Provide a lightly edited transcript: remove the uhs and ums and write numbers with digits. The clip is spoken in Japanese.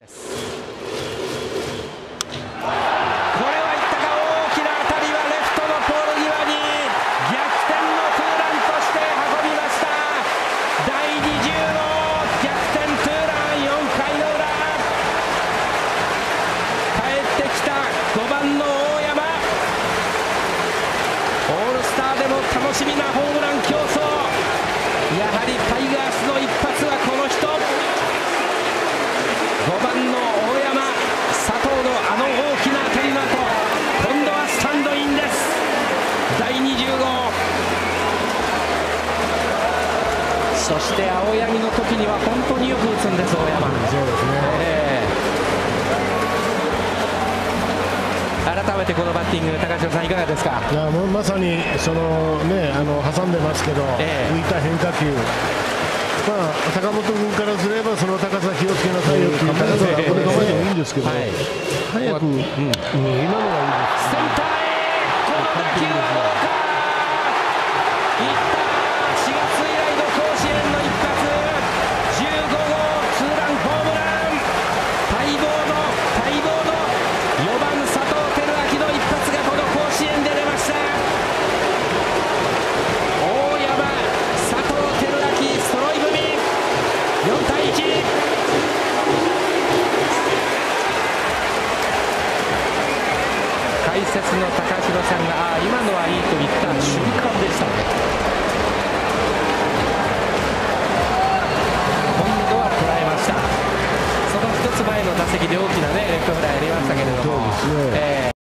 これはいったか。大きな当たりはレフトのポール際に逆転のツーランとして運びました。第20号逆転ツーラン、4回の裏帰ってきた5番の大山。オールスターでも楽しみなホームラン競争。やはりタイガースの一発はこの人、5番の大山。佐藤のあの大きな当たりの後、今度はスタンドインです。第20号。そして青柳の時には本当によく打つんです、大山。 そうですね、 改めてこのバッティング、高城さんいかがですか。 いやもうまさにその、ね、挟んでますけど、浮いた変化球、坂本君からすればその高さ気をつけなさいよっていう高さはこれ構えてもいいんですけど、早く、今のがいいです、 センターへ、この打球はどうか。いった。4月以来の甲子園の一発、15号ツーランホームラン。待望の4番佐藤輝明の一発がこの甲子園で出ました。大山、佐藤輝明揃い踏み、4対1。解説の高城さんが今のはいいと言った瞬間でした。今度は捉えました。その一つ前の打席で大きなレフトフライありましたけれども、